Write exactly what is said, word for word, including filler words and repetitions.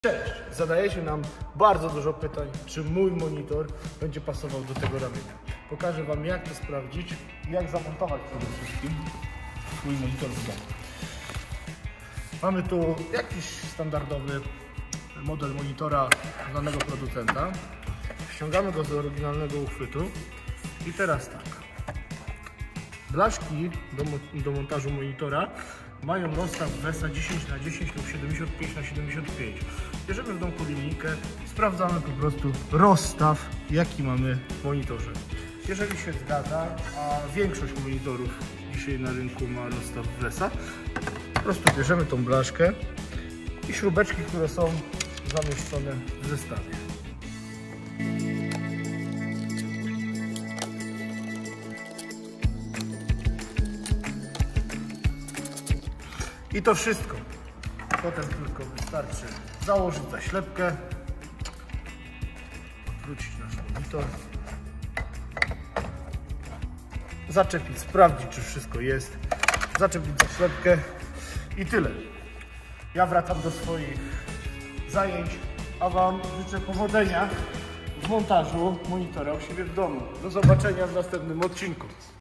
Cześć! Zadajecie nam bardzo dużo pytań, czy mój monitor będzie pasował do tego ramienia. Pokażę Wam, jak to sprawdzić i jak zamontować przede wszystkim mój monitor w domu. Mamy tu jakiś standardowy model monitora znanego producenta. Ściągamy go z oryginalnego uchwytu i teraz tak. Blaszki do, do montażu monitora mają rozstaw W E S A dziesięć na dziesięć lub siedemdziesiąt pięć na siedemdziesiąt pięć. Bierzemy w domku linijkę, sprawdzamy po prostu rozstaw, jaki mamy w monitorze. Jeżeli się zgadza, a większość monitorów dzisiaj na rynku ma rozstaw W E S A, po prostu bierzemy tą blaszkę i śrubeczki, które są zamieszczone w zestawie. I to wszystko. Potem tylko wystarczy założyć zaślepkę, odwrócić nasz monitor, zaczepić, sprawdzić, czy wszystko jest, zaczepić zaślepkę i tyle. Ja wracam do swoich zajęć, a Wam życzę powodzenia w montażu monitora u siebie w domu. Do zobaczenia w następnym odcinku.